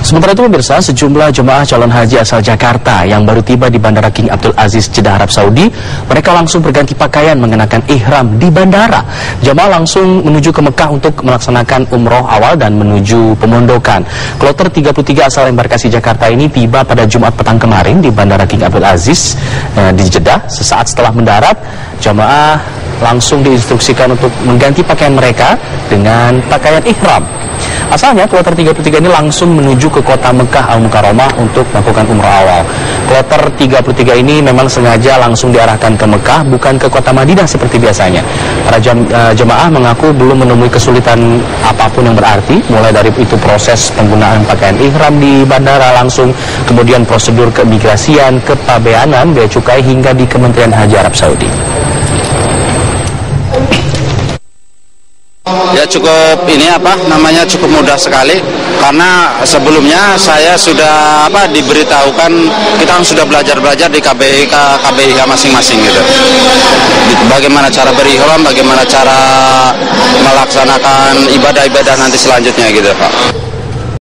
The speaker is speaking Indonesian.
Sementara itu pemirsa, sejumlah jemaah calon haji asal Jakarta yang baru tiba di Bandara King Abdul Aziz Jeddah, Arab Saudi, mereka langsung berganti pakaian mengenakan ihram di bandara. Jemaah langsung menuju ke Mekah untuk melaksanakan umroh awal dan menuju pemondokan. Kloter 33 asal embarkasi Jakarta ini tiba pada Jumat petang kemarin di Bandara King Abdul Aziz di Jeddah. Sesaat setelah mendarat, jemaah langsung diinstruksikan untuk mengganti pakaian mereka dengan pakaian ihram. Asalnya kloter 33 ini langsung menuju ke kota Mekah Al-Mukarramah untuk melakukan umrah awal. Kloter 33 ini memang sengaja langsung diarahkan ke Mekah, bukan ke kota Madinah seperti biasanya. Para jemaah mengaku belum menemui kesulitan apapun yang berarti, mulai dari itu proses penggunaan pakaian ihram di bandara langsung, kemudian prosedur keimigrasian, kepabeanan, bea cukai hingga di Kementerian Haji Arab Saudi. Ya cukup cukup mudah sekali, karena sebelumnya saya sudah diberitahukan, kita sudah belajar di KBIH masing-masing gitu. Bagaimana cara berihram, bagaimana cara melaksanakan ibadah-ibadah nanti selanjutnya gitu Pak.